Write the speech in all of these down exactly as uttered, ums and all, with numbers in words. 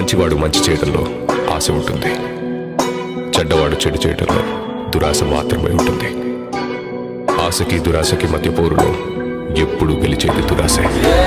మంచివాడు మంచి చేయడంలో ఆశ ఉంటుంది, చెడ్డవాడు చెడు చేయడంలో దురాశ మాత్రమే ఉంటుంది. ఆశకి దురాశకి మధ్య పోరులో ఎప్పుడు గెలిచేది దురాశే.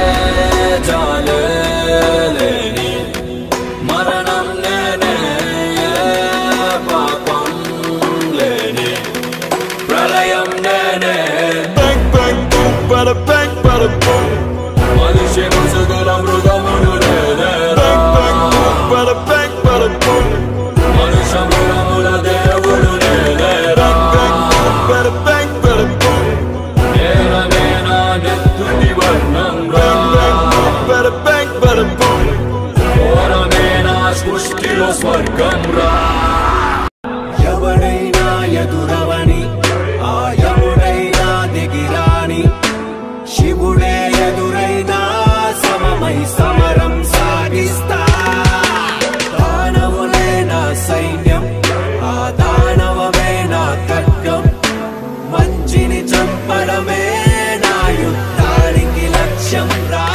ఎవడైనా ఎదురవని ఆ యముడైనా దిగిరాని, శివుడే ఎదురైనా సమమై సమరం సాగిస్తా. దానవులే నా సైన్యం, ఆ దానవమే నా ఖడ్గం, మంచిని చంపడమే నా యుద్ధానికి లక్ష్యం రా.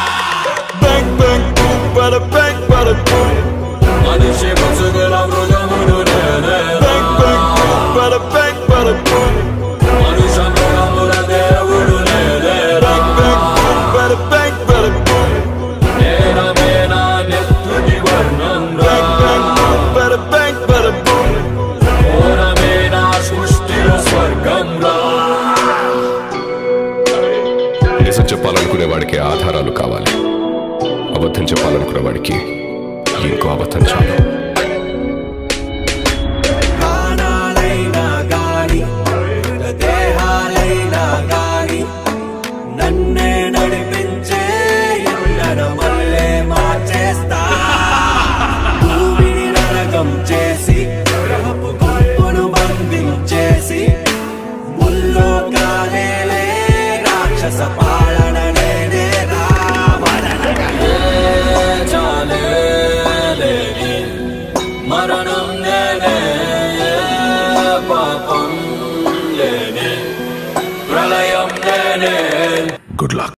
మనిషి ముసుగుల మృగములు మనుష మృగముల దేవుడు నేరమే నా నెత్తుటి వర్ణం ఘోరమే నా సృష్టిలో స్వర్గం రా. నిజం చెప్పాలనుకునే వాడికి ఆధారాలు కావాలి, అబద్ధం చెప్పాలనుకునే వాడికి ఇంకో అబద్ధం చాలు. ప్రాణాలైనా గాని దేహాలైనా గాని నన్నే నడిపించే ఎండన మల్లే మార్చేస్తా. భూమిని నరకం చేసి గ్రహపు గుంపును బంధించేసి ముల్లో కాలేలే రాక్షస పాలన నేనే రా. మరణం నేనే పాపం నేనే ప్రళయం నేనే. Good luck.